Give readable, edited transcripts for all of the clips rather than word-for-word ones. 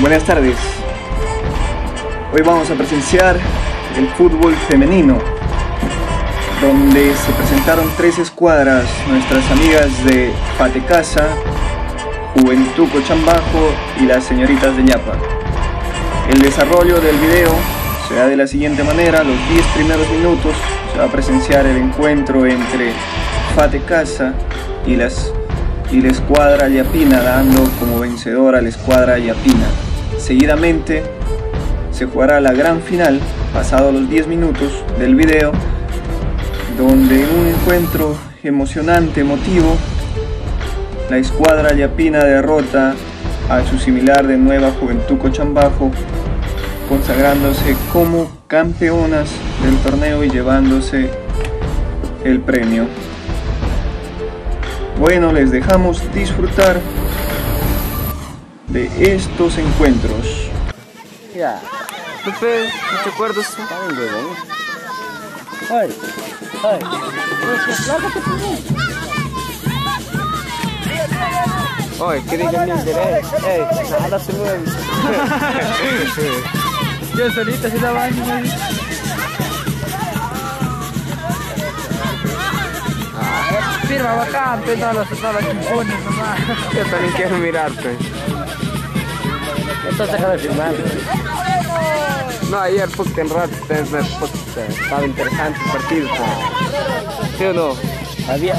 Buenas tardes. Hoy vamos a presenciar el fútbol femenino, donde se presentaron 3 escuadras, nuestras amigas de Fatecasa, Juventud Cochambajo y las señoritas de Ñapa. El desarrollo del video será de la siguiente manera: los 10 primeros minutos se va a presenciar el encuentro entre Fatecasa y la escuadra Yapina, dando como vencedora a la escuadra Yapina. Seguidamente se jugará la gran final, pasados los 10 minutos del video, donde en un encuentro emocionante, emotivo, la escuadra Yapina derrota a su similar de Nueva Juventud Cochambajo, consagrándose como campeonas del torneo y llevándose el premio. Bueno, les dejamos disfrutar de estos encuentros. Ya. Pepe, ¿no te acuerdas? Ay, ay. Oye, ¿qué diga mi interés? Ey, nada se mueve. Yo solita se la baño. Firma bacán, pero no las impones nomás. Yo también quiero mirarte. Entonces deja de filmar. No, ayer en rato estaba interesante el partido. ¿Sí o no? Había...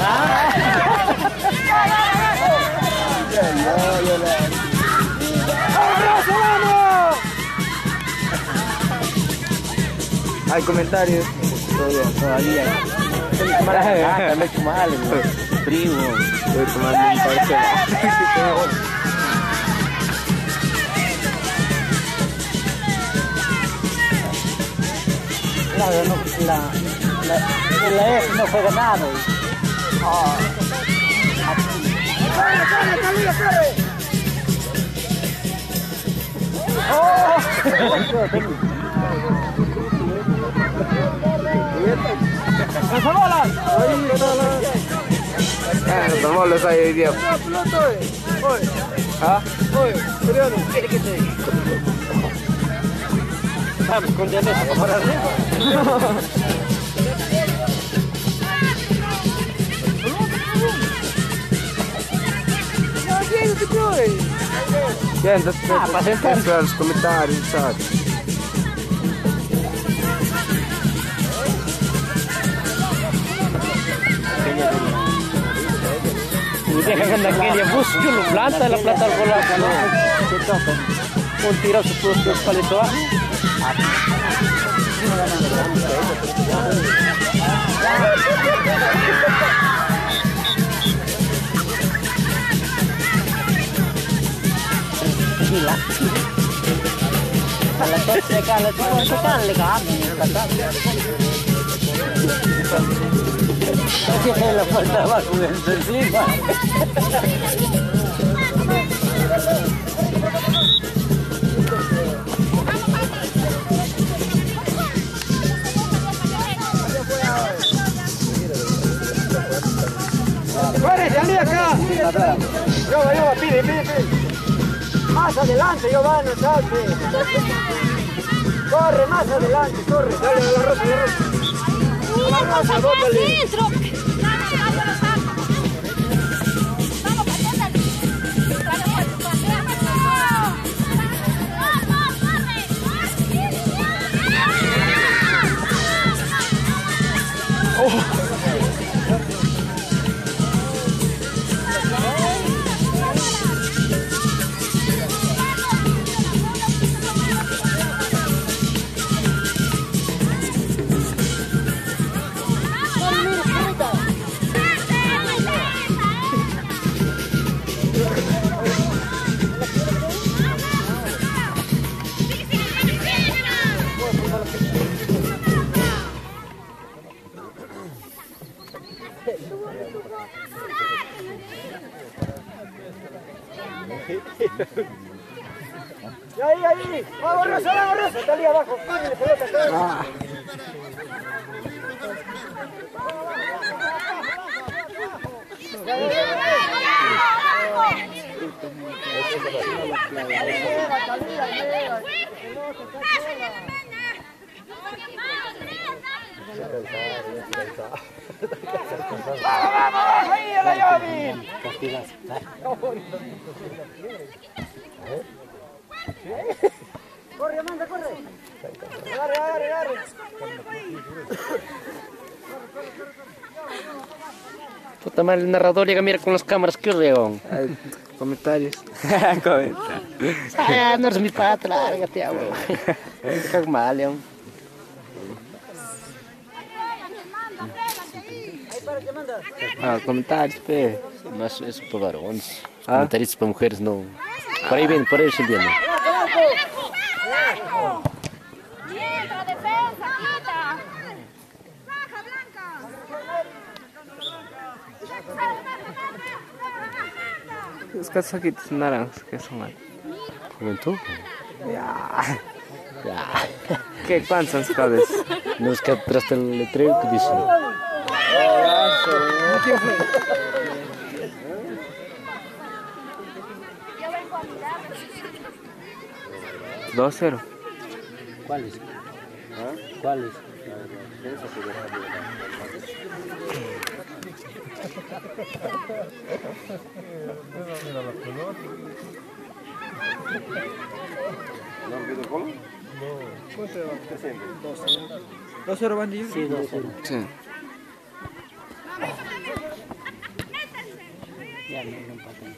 Hay comentarios. Todavía. Me hecho mal, primo. Voy a tomar un parcel. La F no fue ganado. Los bolos hay hoy día. ¿Ah? ¿Quiere que te diga? Vamos, con Dianesa, para arriba. Bien, entonces los comentarios, ¿sabes? Deja que aquella busque lo planta, la plata al volar, se toca. Un tiro se puso los palitos abajo. La puerta abajo encima. ¡Fuere, salí acá! Yo, pide. Más adelante, Giovanni, salte. Corre, más adelante, corre. Dale, la ropa. La ropa, bótale. Y ahí. Vamos, Rosa. Está ahí abajo. Cógele pelota acá. Corre, Amanda, corre. Agarre. Puta madre, el narrador llega, mira con las cámaras, qué reón. Comentarios. Ah, no eres mi pata, lárgate, agua. Qué mal, león. Comentarios, pe. Mas eso para varones. Comentaristas para mujeres no. Por ahí viene, por ahí se viene. ¡Quita, defensa, quita! ¡Baja, Blanca! Los casaquitos naranjas, ¿qué son ahí? ¿Juventud? Ya. Ya. ¿Qué cuántos ustedes? No es que atrás del letrero que dice. 2-0. ¿Cuáles? ¿Cuáles? ¿2-0 bandillo? Sí, 2-0. Sí. Ya no empatan.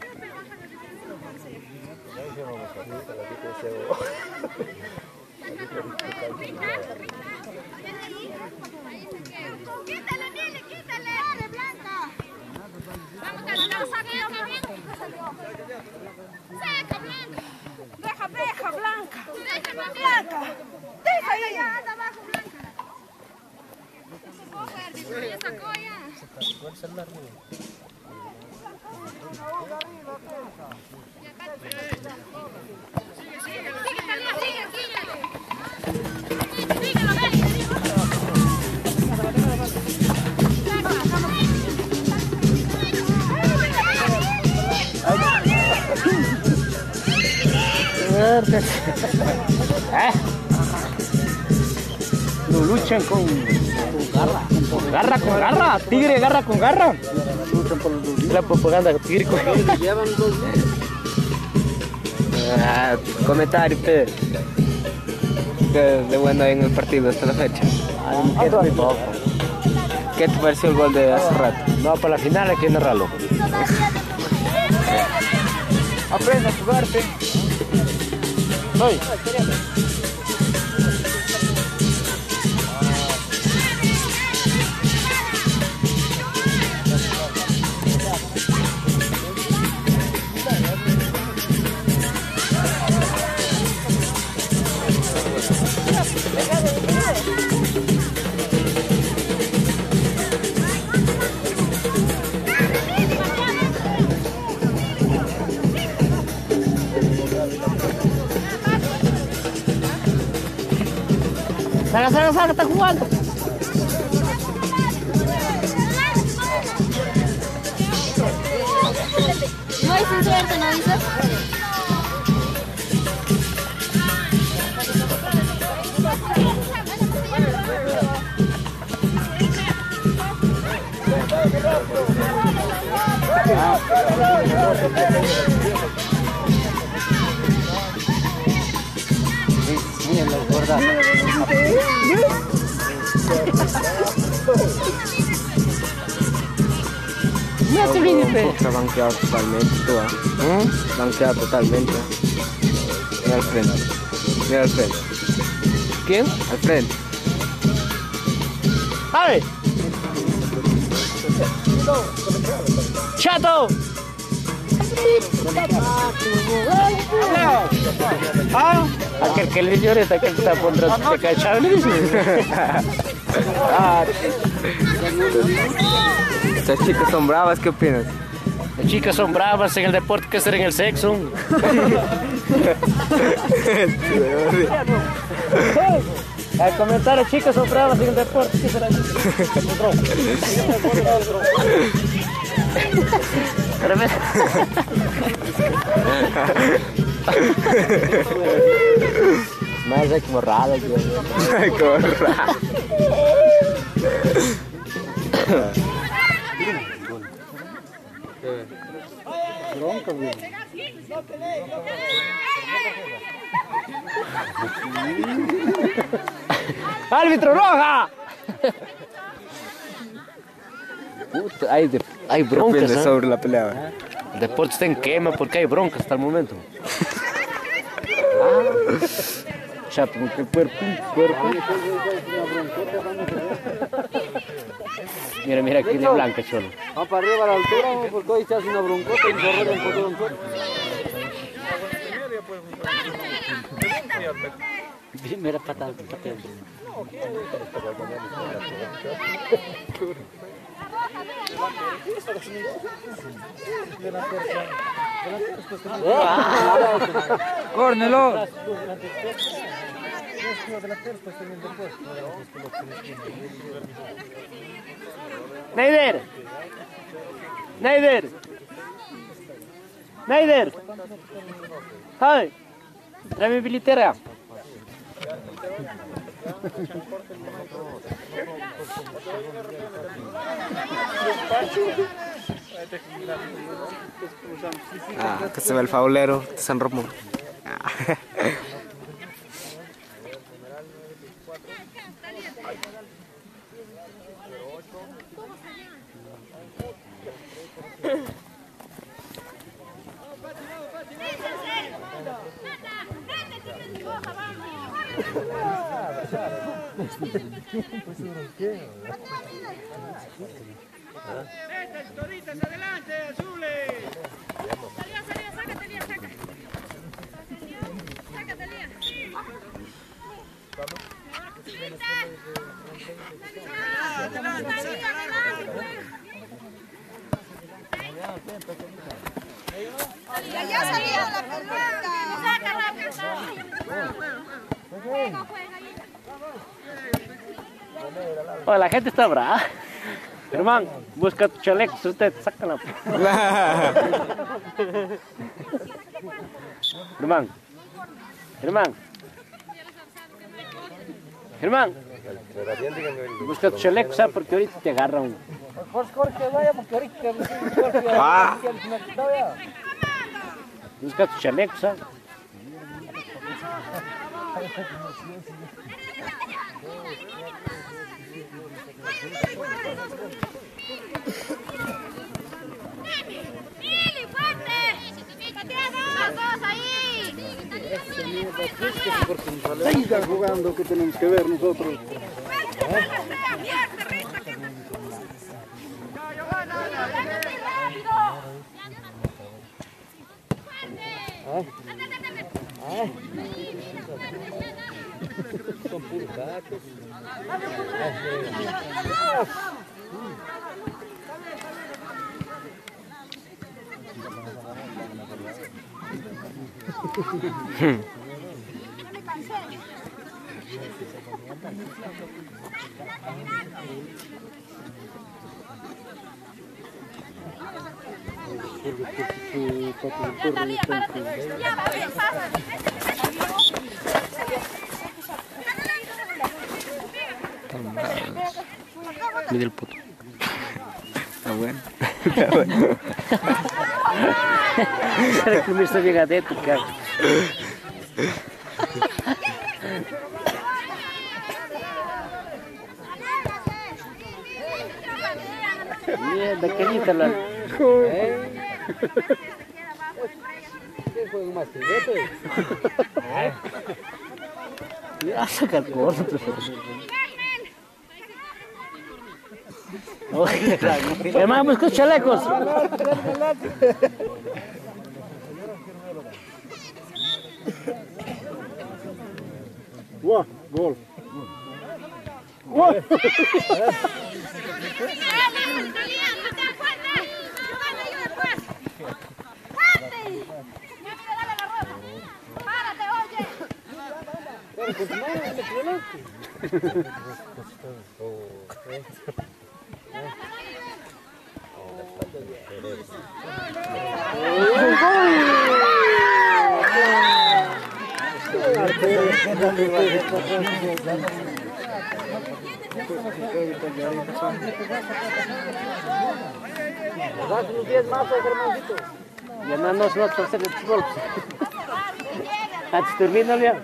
¡Quítale, Nili, quítale! ¡Dale, Blanca! Vamos, que no saque, ¡saca, Blanca! ¡Deja, Blanca! ¡Blanca! ¡Deja ahí! ¡Ya, anda abajo, Blanca! ¡Ya sacó, ya! No luchan con garra. Con garra. Tigre garra con garra. Luchan por los dos. La propaganda tigre con garra. Llevan 2 Comentario, pe. ¿Qué de bueno en el partido hasta la fecha? ¿Qué te pareció el gol de hace rato? No, para la final hay que narrarlo. Aprende a jugarte. Soy. Saca, está jugando. No es suerte, ¿no dices? Miren las gordas. No te olvides, está banqueado totalmente, tú, banqueado totalmente. Mira al frente. Mira al frente. ¿Quién? Al frente. ¡Ay! ¡Chato! Aquel que le llore, aquel que está poniendo de cachable. Estas chicas son bravas, ¿qué opinas? Las chicas son bravas en el deporte que hacer en el sexo. Al comentar, las chicas son bravas en el deporte que hacer en el sexo. Más es como raro, tío. Como raro. Bronca, güey. ¡Árbitro roja! Puta, hay broncas, Depende ¿eh? sobre la pelea. El deporte está en quema porque hay broncas hasta el momento. Chato, que cuerpo. Mira, mira aquí de blanca, cholo. Va para arriba a la altura, porque hoy se hace una broncota y correr en todo un solo. Primera patada. ¡Córnelo! Neider. Hi. Tráeme mi billetera. Acá se ve el faulero de San Ramón. Toritas, adelante, azules. Salía, sácate, Lía, sácate, Lía. Ya salía la pelota. Sácala, Oh, la gente está brava. Hermano, busca tu chaleco, usted, sácala. Germán, busca tu chaleco, ¿sabes? Porque ahorita te agarra un... Corre que vaya, porque ahorita Busca tu chaleco, ¿sabes? ¡Mili, fuerte! ¡Los dos ahí! siga jugando, que tenemos que ver nosotros. Son puros gatos. Mira el puto. Está bueno. Será que me está bien adentro, cara. Mierda, querida la... ¿Qué juego más juguete? Ya saca el gordo. Hermano, busca chalecos. ¡Guau! ¡Gol! ¡Gol! Unos 10 más, hermanito. Ya no nos va a hacer el golpe. Antes termina ya.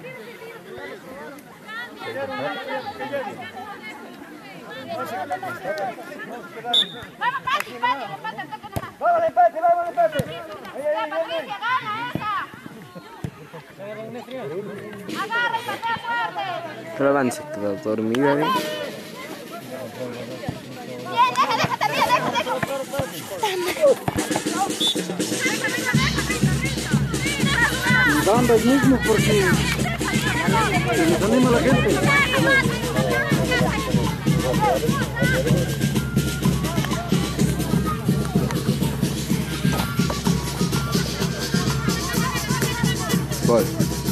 Pero avance, toda dormida, ¿eh? Dando el mismo porque se les anima la gente. Gol.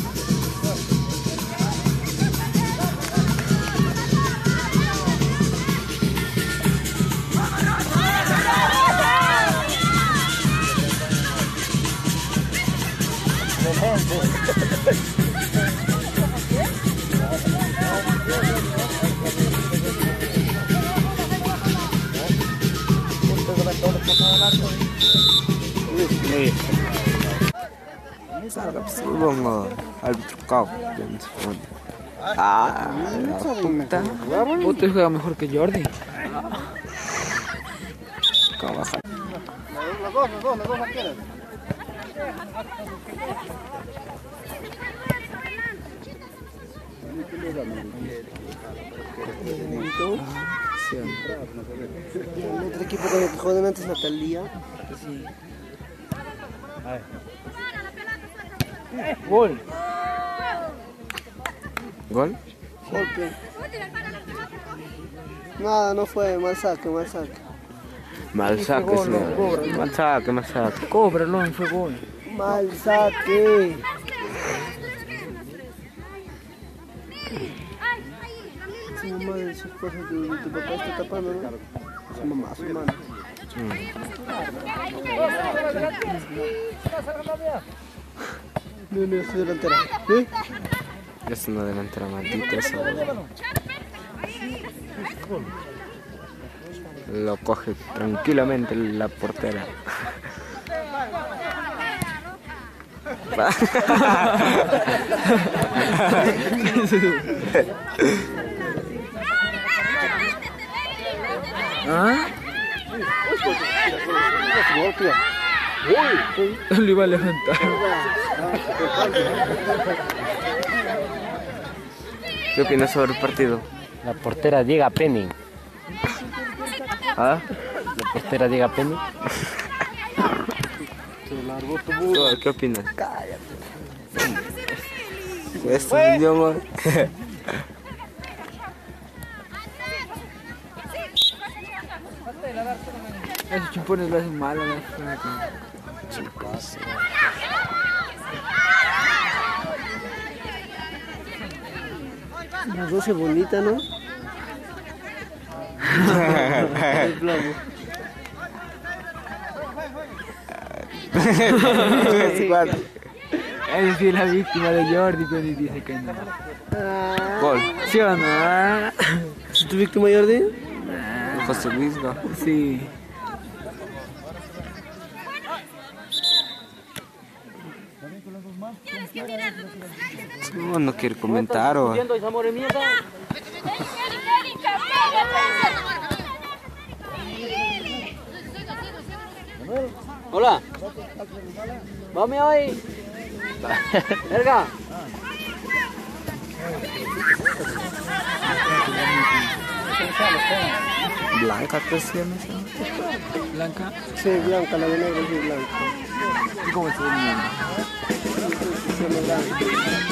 Vamos árbitro cao. Ah, la puta. Otro juega mejor que Jordi. Baja. Los dos arqueros. El otro equipo con el que juegan antes Natalia. Sí. Gol. ¿Gol? Golpe. Nada, no fue, mal saque. Mal saque, Gol, señor. no, cobra. Mal saque. Cóbralo, fue gol. Mal saque. Su mamá de su esposa, tu papá está tapando, ¿no? Su mamá, su hermano. No, es delantera. ¿Sí? Es una delantera maldita esa. Lo coge tranquilamente la portera. ¿Ah? Lo iba a levantar. ¿Qué opinas sobre el partido? La portera llega a Penny. ¿Ah? La portera llega a Penny. ¿Tú ¿Qué opinas? Este idioma. Esos chumpones lo hacen mal, ¿no? Las 12 bonitas, ¿no? El globo. Él sí es la víctima de Jordi, pero ni dice que no. Gol. ¿Sí o no? ¿Es tu víctima, Jordi? José Luis, ¿no? Sí. No quiere comentar o... Hola. Vamos hoy. Verga. Blanca, ¿qué se llama esa? ¿Blanca? Sí, blanca, la de negro es blanca. ¿Y cómo se llama? Se llama blanca.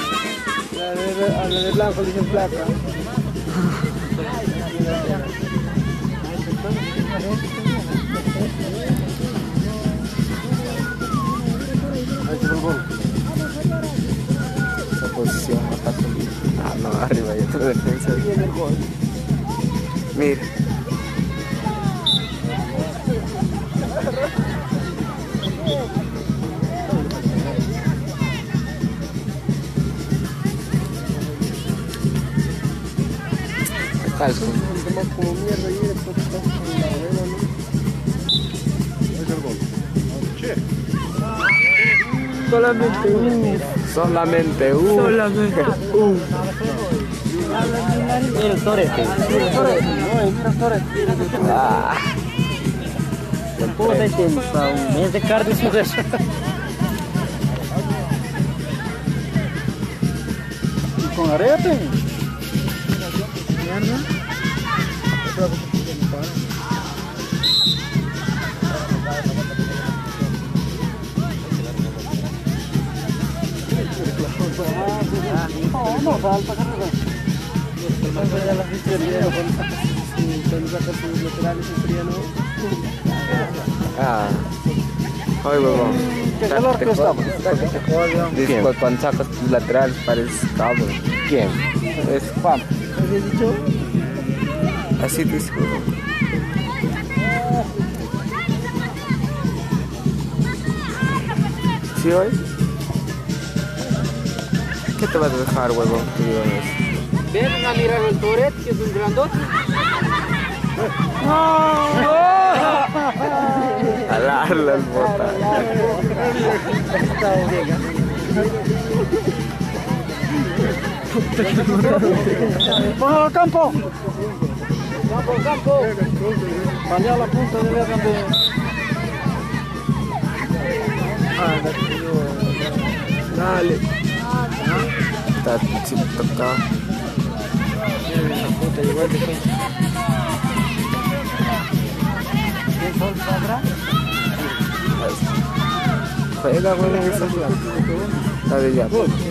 A la de blanco le dicen plata. Ahí se fue el gol. Esa posición, ah, no, arriba hay otra defensa. Viene el gol. Mira. Calco. Tomás como mierda y esto está en la rueda, ¿no? Es el gol. Che. Solamente uno. Solamente uno. Solamente uno. Mira el torete. Mira Torres. Ah. Puta, tem um mês de carne isso mesmo. Con arete. No falta carrera. Ah. Ay, huevón. ¿Qué calor que estamos? Dice, cuando sacas tus laterales pareces cabrón. ¿Quién? Es Juan. ¿Habías dicho? Así dice, huevón. ¿Sí hoy? ¿Qué te vas a dejar, huevón? Ven a mirar el torete, que es un grandote. Alar las botas. ¡Ponlo al campo! ¡Campo! Vaya la punta de la también. Dale. Está chiquito acá. Juega, juega esa jugada. Dale ya.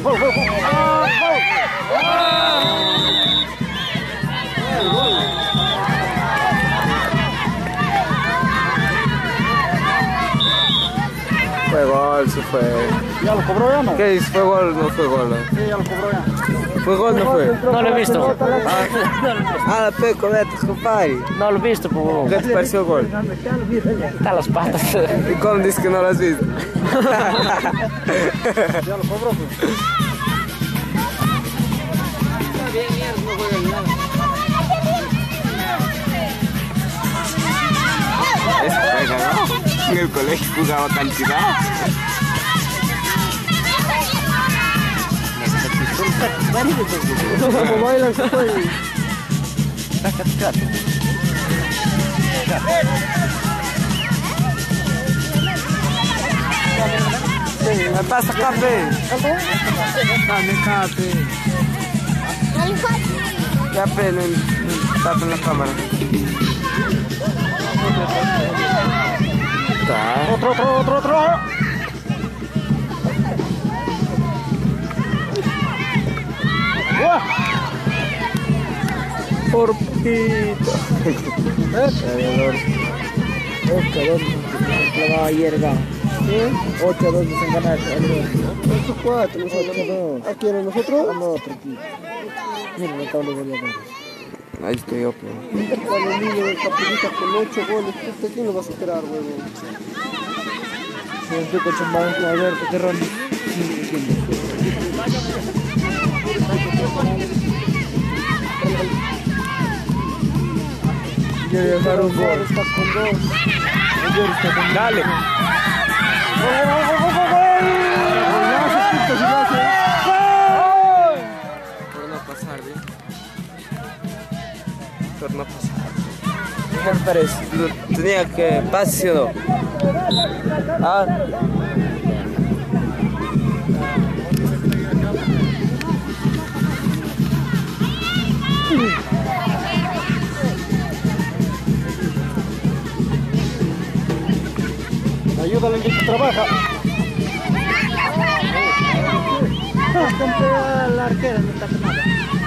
Fue gol, se fue. ¿Ya lo cobró ya no? ¿Qué dice? ¿Fue gol? No fue gol. Sí, ya lo cobró ya. ¿Fue gol? No fue. No lo he visto. Ah, peco, vete, compadre. No lo he visto, por ¿Qué te pareció el gol? está las patas. ¿Y cómo dices que no lo has visto? Ya lo cobró. Eso juega, ¿no? En el colegio jugaba cantidad. ¿Cómo bailan? ¿Qué fue? Me pasa café. Dame café. Café en en la cámara. Otro. Por poquito. ¿8-2 nos han ganado? 8-4, nosotros. ¿Aquí eran nosotros? No, tranquilo. Mira la tabla de goleadores. Ahí estoy yo, pero. El niño del Capulita con 8 goles. ¿Quién lo va a superar, huevón? Estoy con Chambán, con Alberto Terrón. Ya dejaron gol. Está con 2. Dale. Por no pasar, ¿bien? Por no pasar. ¿Qué me parece? Tenía que pasar, ¿sí o no? Ah. Ayúdale en que trabaja. Compré a la arquera, no está nada.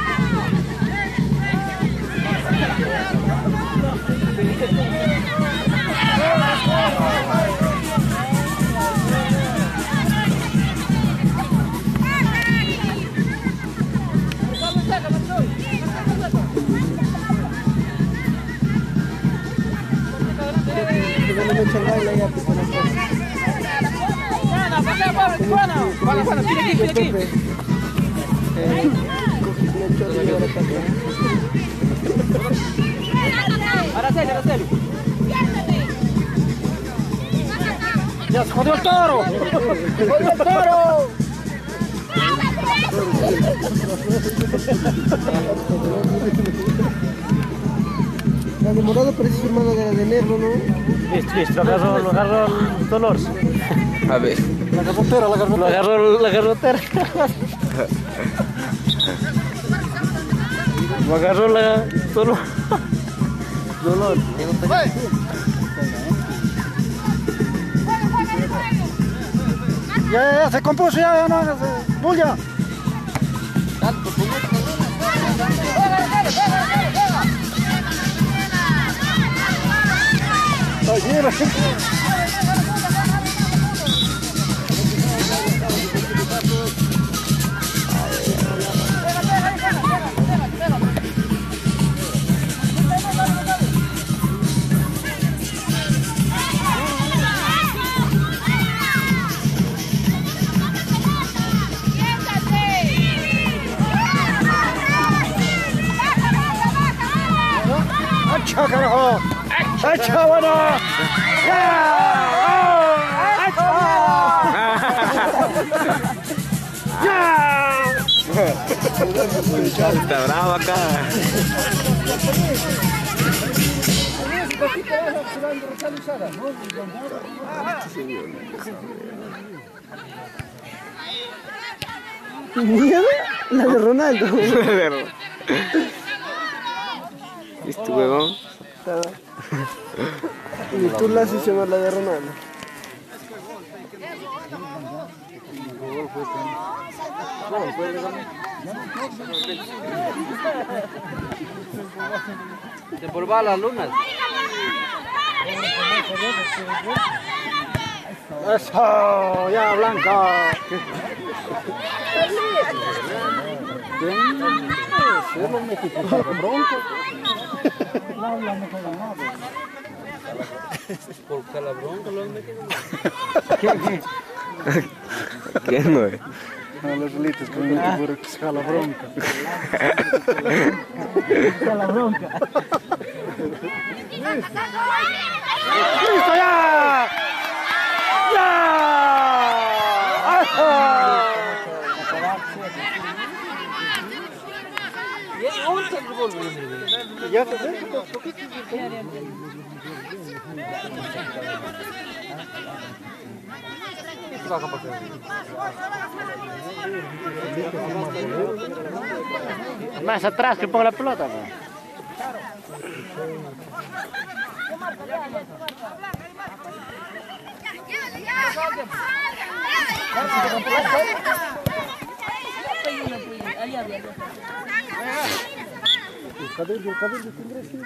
Bueno, pide aquí. Araceli, Araceli. ¡Ya se jodió el toro! ¡Se jodió el toro! La de morado parece su hermana de la de negro, ¿no? Listo, lo agarró el dolor. A ver. La garrotera, la garrotera. Lo agarró la garrotera. Lo agarró la dolor. Dolor. Ya, se compuso, ya, no, bulla. ¡Acha, carajo! ¡Acha, bueno! Está bravo acá. Mira, la de Ronaldo. ¿Viste, huevón? Y tú la haces llamar la de Ronaldo. De polvar las lunas. ¡Eso! ¡Ya, Blanca! Por calabronca lo han metido. ¿Quién no es? A los solitos que me meten por la bronca. La bronca. ¡Listo ya! ¡Ya! ¿Ya te ves? Más atrás que ponga la pelota. El cabello tendrá así.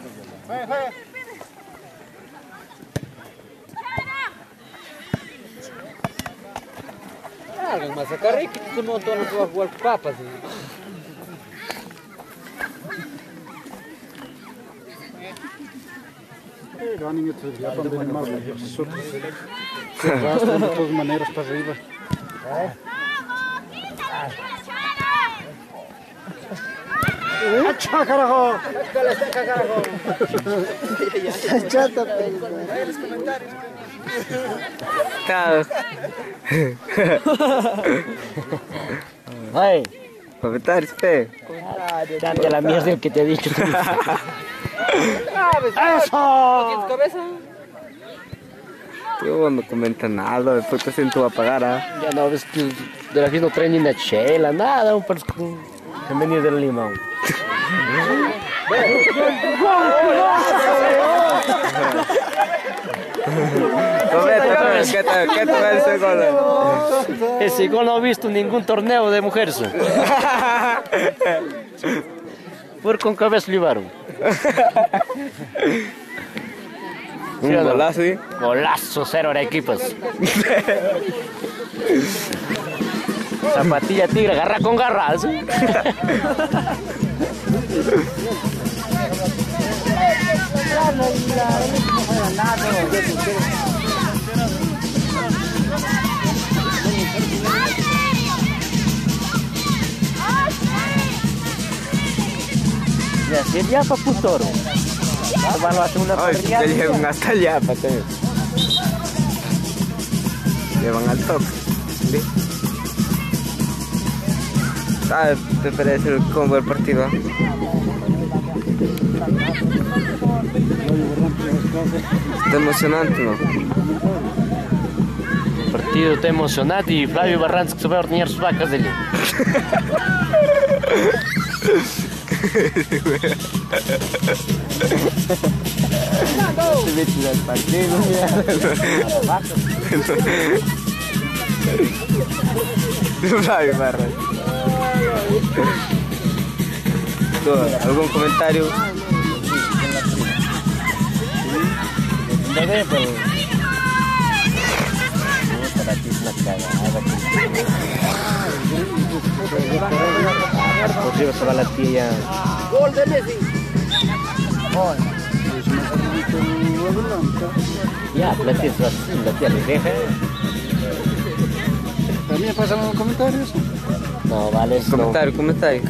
Hagan más acá, que un montón no puedo jugar papas. Ganen estos ya para ver más nosotros. Se arrastran de todas maneras para arriba. ¡Acha, carajo! ¡Saca, carajo! ¡Chata, ¡Ay! Comentarios, pe. Date la mierda que te he dicho. ¡Eso! ¿Tienes cabeza? Yo no comenta nada, después te siento a pagar, ¿ah? Ya no ves que de la fiesta no traen ni una chela, nada, un parece que venía del limón. ¿Qué tal ese gol? Ese gol no he visto ningún torneo de mujeres. Por con cabeza llevaron. Un golazo, ¿sí? Golazo, 0 Arequipas. Zapatilla tigre, garra con garra. ¿Sí? Ya, si el Yapa, putoro. Van a hacer una parrilla. Ya llegan hasta el Yapa también. Llevan al toque. ¿Sí? Ah, te parece el combo del partido. Está emocionante, ¿no? El partido está emocionante y Flavio Barrantes que se va a ordeñar sus vacas de allí. Flavio Barrantes. ¿Algún comentario? No sé, pero... Para ti es una cagada. Por arriba se va la tía. Gol de Messi. Ya, la tía le deja. También pasan los comentarios. No, vale, eso no. Comentario.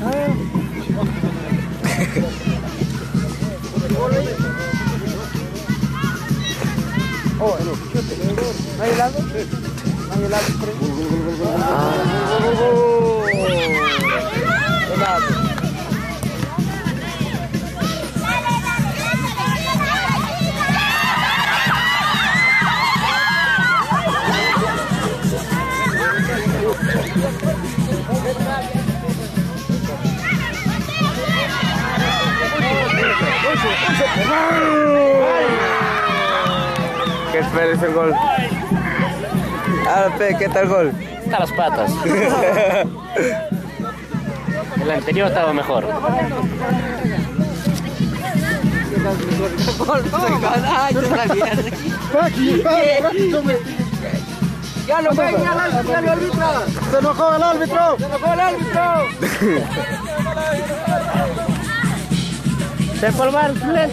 ¿No hay helado? ¿No hay helado? Helado. ¿Qué te parece el gol? ¿Qué tal el gol? Está a las patas. El anterior estaba mejor. Ya lo ven, ya lo árbitro. ¡Se enojó el árbitro! ¡Se enojó el árbitro! Se polvar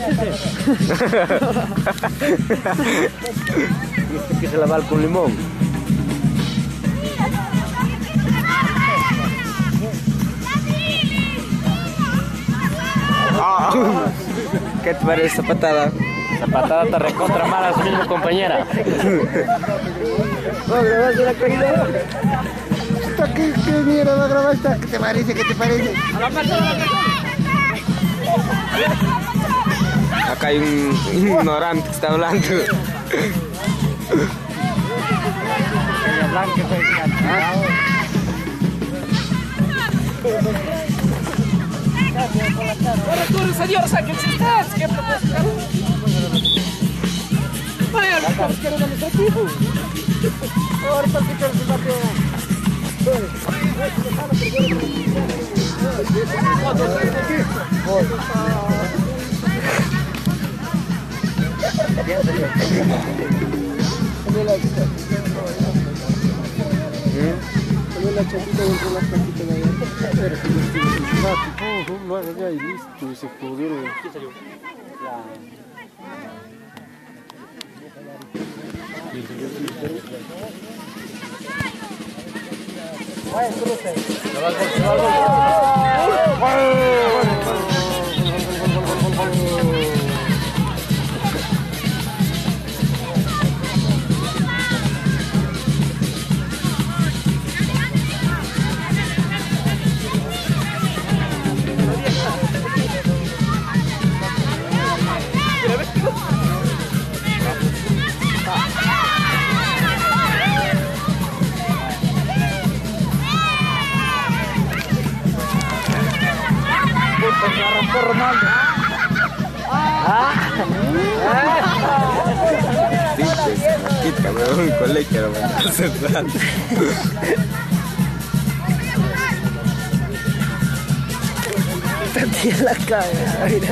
que se lavar con limón. ¿Qué te parece esa patada? La patada te recontra mala a su misma compañera. ¿Qué mierda la grabaste? ¿Qué te parece? ¿Qué te parece? Acá hay un ignorante que está hablando. Corre, señor, sáquense ustedes. ¿Qué propuesta? Vaya, los que eran administrativos. Ahorita sí que el partido. La chapita dentro de las cajitas de allá. Lo haga ya y listo, y se pudieron. Ronaldo. Quítame un colegio, hermano. Tía la cabeza, mira.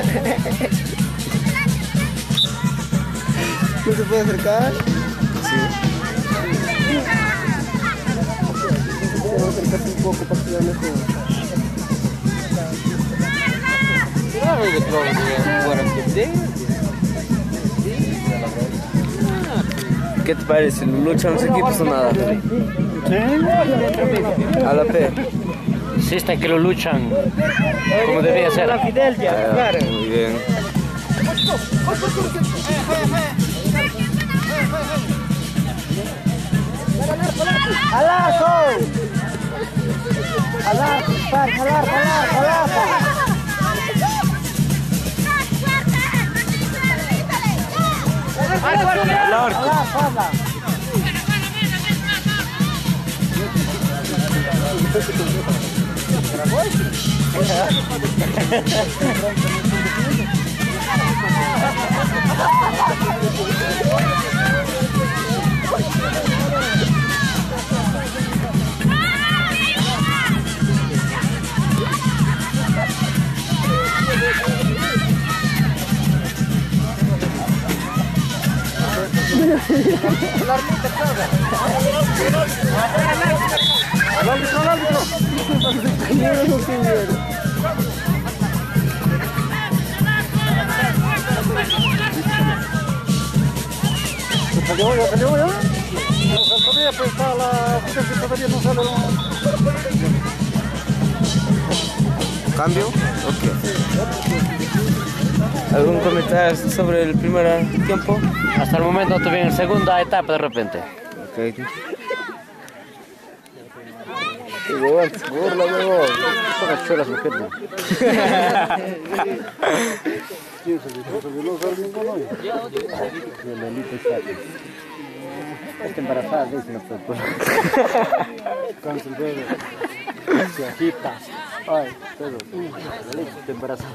¿No se puede acercar? Sí. Vamos a acercarse un poco para que vea mejor. ¿Qué te parece? ¿Luchan los equipos o nada? ¿Sí? A la P. insisten que lo luchan como debía ser. Muy bien. ¿Cambio? Ok. ¿Algún comentario sobre el primer tiempo? Hasta el momento tuvieron en segunda etapa de repente. Ok. Burla, huevón. Todas chulas mujeres. Está embarazada, dice la persona. Cáncer bebé. Se agita. Ay, pero. Está embarazada.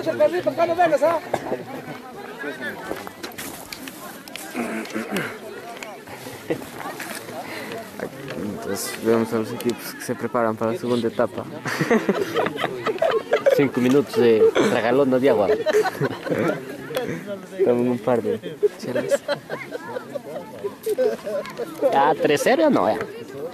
Entonces vemos a los equipos que se preparan para la segunda etapa. 5 minutos de tragalona de agua. Toman un par de chelas. Ya, 3-0 no, ya.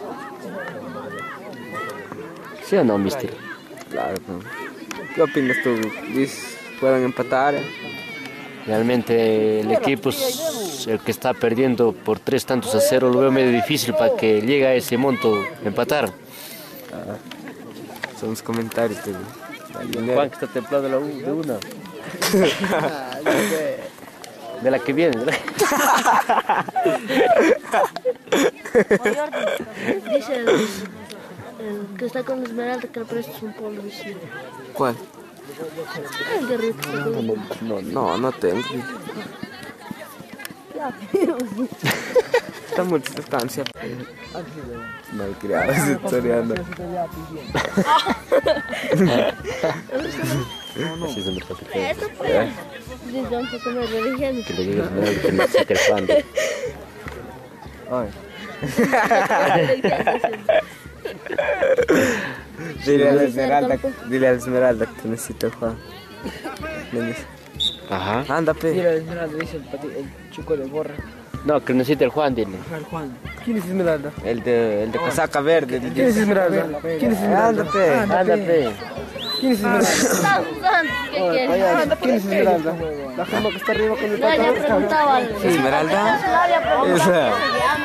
¿Sí o no, mister? Claro, pero ¿qué opinas tú? ¿Dices puedan empatar? Realmente el equipo es el que está perdiendo por 3-0, lo veo medio difícil para que llegue a ese monto empatar. Son los comentarios de Juan que está templado de una. De la que viene, ¿verdad? Dice el que está con Esmeralda que le prestas un polvo. ¿Cuál? El guerrero que está con No tengo. Está mucha distancia. Malcriados historiando. Así son los papitos. Eso pues. Dice un poco más religión. Que le llegue a que le saque el pan. Dile a la Esmeralda que te necesito, Juan. Ajá. Anda, pe. Mira, Esmeralda dice el chico de gorra. No, que necesita el Juan, dile. El Juan. ¿Quién es Esmeralda? El de casaca verde. ¿Quién es Esmeralda? ¿Quién es Esmeralda? Anda, pe. Ándate. ¿Quién es Esmeralda? ¿Qué quieres? ¿Quién es Esmeralda? La forma que está arriba con el No, le pantalón. preguntaba al... ¿Esmeralda? No le había preguntado Esa. cómo se llama.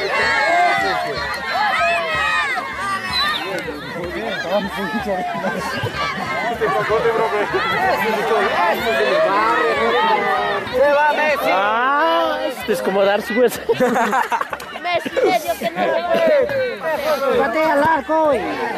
Ah, es como dar su hueso. Messi medio que no lo Patea al arco.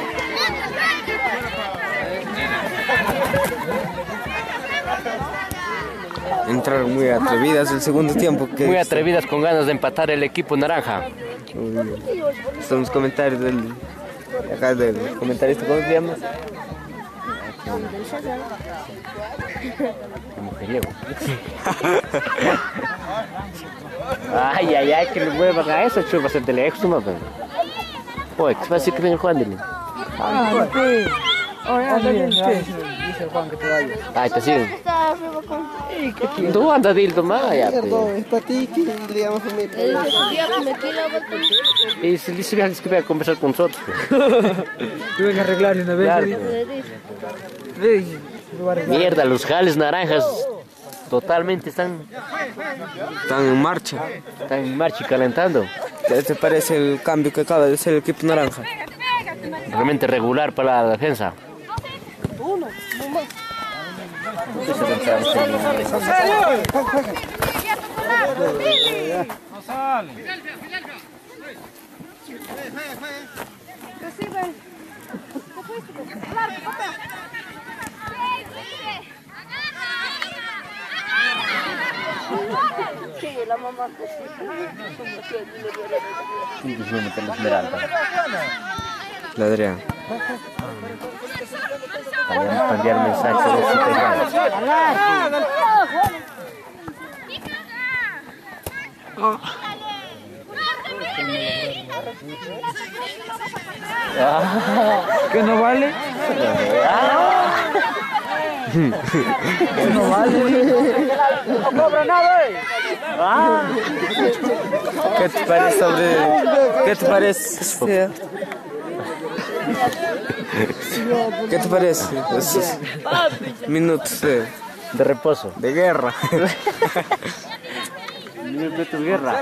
Entraron muy atrevidas el segundo tiempo. Muy atrevidas con ganas de empatar el equipo naranja. Son los comentarios del comentarista, ¿cómo se llama? Mujeriego. Ay, que le muevan a eso, chupas el de lejos, no. Oye, ¿qué va a decir que viene Juan de Dice el Juan que te vayas. Ay, te siguen. está arriba con... Tú andas dildo más, ya. Perdón, es para ti que le llamas a mí. Él dice, "Día que me quiero volver". Y si dice que voy a conversar con nosotros. Tú ven a arreglar de una vez. Claro. Le dice, Mierda, los jales naranjas totalmente están en marcha. en marcha y calentando. ¿Qué te parece el cambio que acaba de hacer el equipo naranja? realmente regular para la defensa. La mamá. La Adrián. Para enviar mensajes de ¿Que no vale? No vale. No cobra nada. ¿Qué te parece sobre... ¿Qué te parece? ¿Qué te parece? Esos minutos de reposo. de guerra. De tu guerra.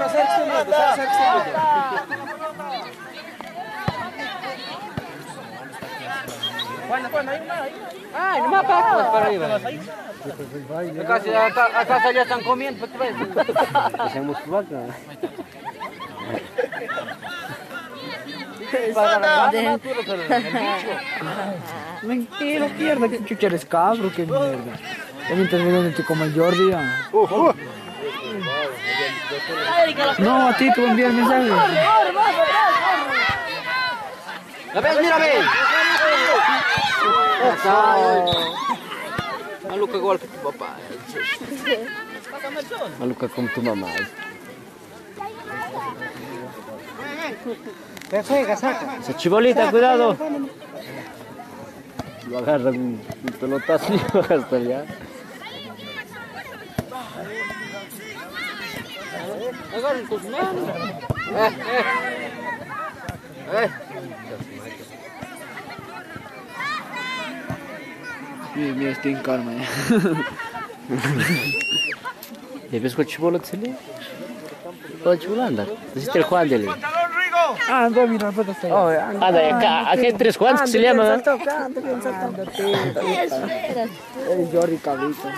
Ay, no me apagas para arriba. Acá ya están comiendo. Hacemos vaca. Mentira, mierda, que chucha eres cabro, qué mierda. Ya mientras me donde te como el Jordi. No, a ti te voy a enviar mensaje. ¿La ves? Mira, ve. Maluca igual que tu papá. Maluca como tu mamá. Esa chibolita, cuidado. Lo agarra un pelotazo y lo agarra hasta allá. Agarren tus manos. Mira, estoy en karma ya. ¿Y ves con chibolo te sale? Todo chibolo anda. Deciste el Juan dele. Ah, no, mira, pues está ahí. Anda, acá hay 3 Juans que se llaman. El Jordi cabrito.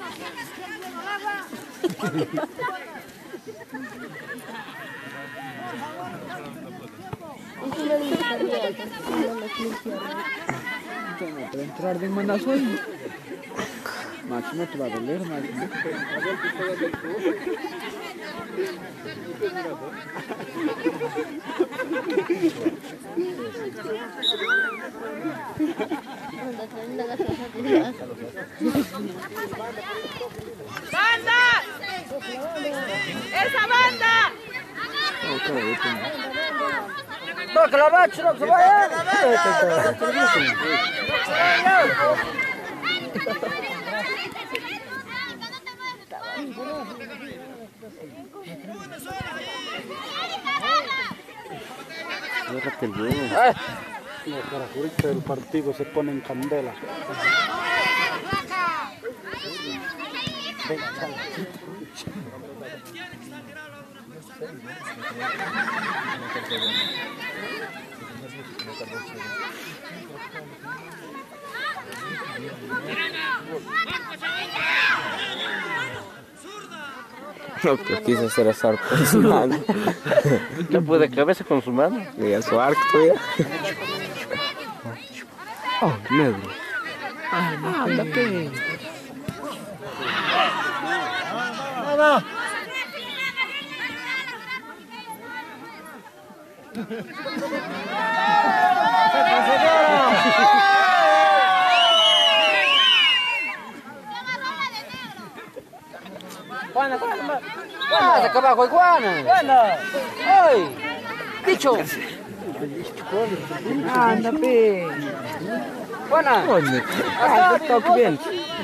Para entrar de manazo y... Máximo te va a doler, máximo. ¡Banda! ¡Esa banda! Toca la bacha, no se vaya. Agárrate el huevo. La característica del partido se pone en candela. No, que quiso hacer a su arco con su mano. ¿No puede de cabeza con su mano? Y a su arco todavía. Oh, negro. Anda, que... Juana, acá abajo, Juana. Juana. ¡Ay! ¡Dicho! Anda, pe... Juana. Anda, toque bien.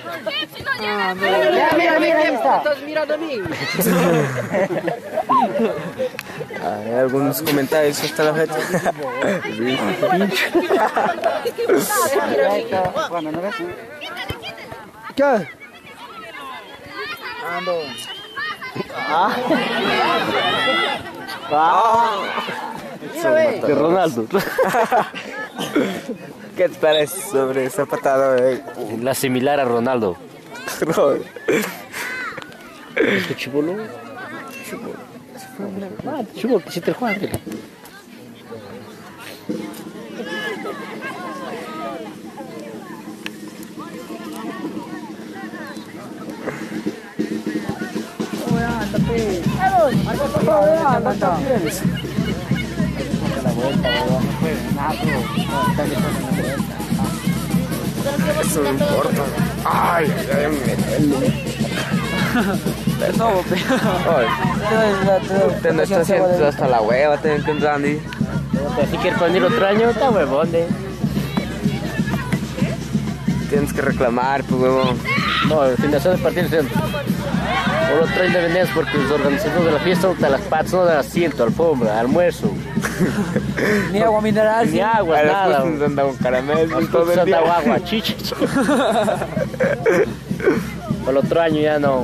Mira, ahí está. Estás mirando a mí. Hay algunos comentarios hasta la fecha. ¿Qué? Ando. De Ronaldo. ¿Qué te parece sobre esa patada? La similar a Ronaldo. ¿Es chibolo? Chibolo, que se te juega. Eso no importa. Ay, No, te no está haciendo hasta la hueva, te entiendo, Andy. Si quieres venir otro año, está huevón, Tienes que reclamar, pues, huevón. No, el fin de semana del partido siempre. O lo traen de veneno porque los organizadores de la fiesta no te las patas, no dan asiento, alfombra, almuerzo. Ni agua mineral. Ni agua, nada. Anda con caramelos todo el día. Agua, chicha. El otro año ya no.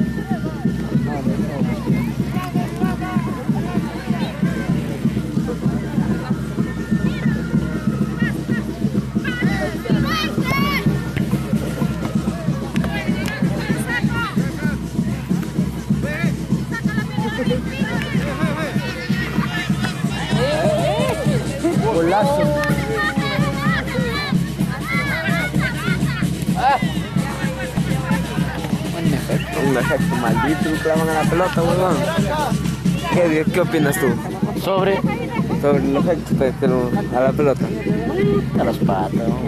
Golazo. Un efecto maldito, clavan a la pelota, huevón. ¿Qué opinas tú? Sobre Sobre el efecto a la pelota. a las patas, ¿no?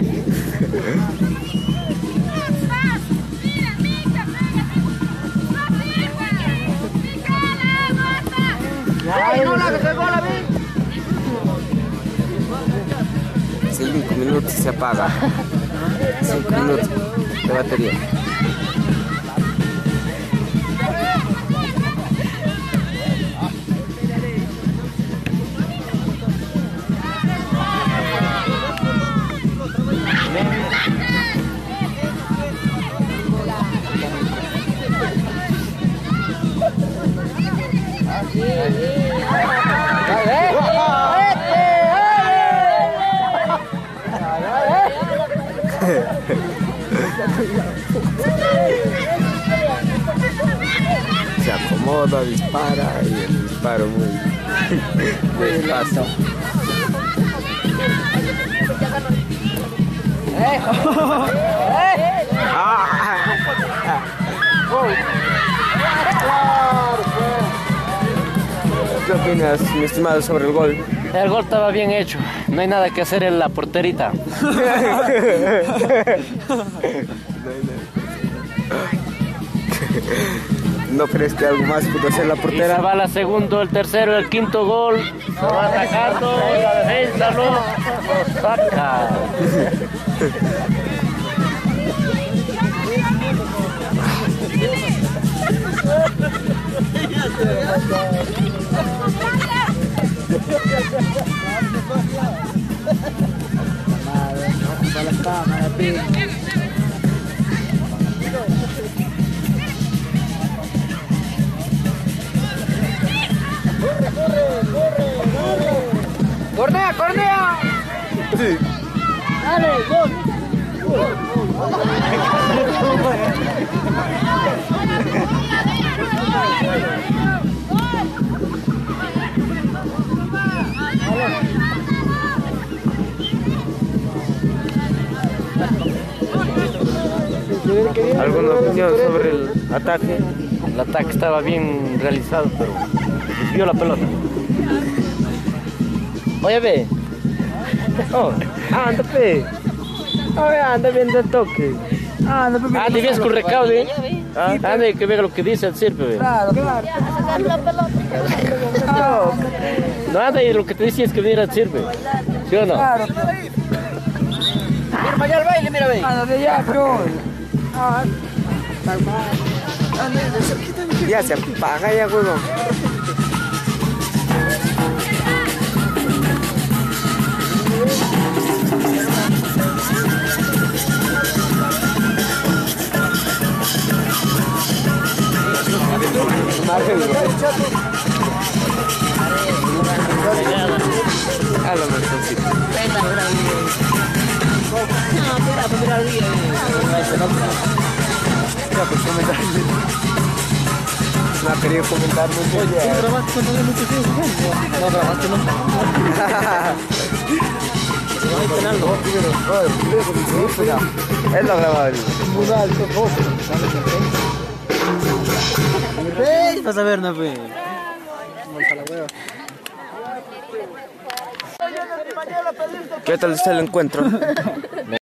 Ay, no, que se gola, 5 minutos y se apaga. 5 minutos de batería. Se acomoda, dispara y el disparo muy despacio. ¿Qué opinas, mi estimado, sobre el gol? El gol estaba bien hecho. No hay nada que hacer en la porterita. ¿No crees que algo más pudo hacer la Y se portera? va la segundo, el tercero, el quinto gol. Se va atacando, la defensa lo saca. ¡Cornea, cornea! Sí. ¡Dale, gol! ¿Alguna opinión sobre el ataque? El ataque estaba bien realizado, pero desvió la pelota. Oye, ve. Oh, anda, pe. Oye, anda viendo el toque. Anda, Ande bien con recaudo, ande que vea lo que dice el sirve, ve. claro. No, anda y lo que te dice es que venir al sirve. ¿Sí o no? Claro. Mira, allá al baile, mira, ve. Anda de allá, pero. Ya se apaga ya, huevón. A lo mejor sí. No ha querido comentar mucho. ¿Tú grabaste cuando había muchos hijos? No grabaste, no. Él lo grababa. Muy alto, vas a ver, no, pues. ¿Qué tal está el encuentro?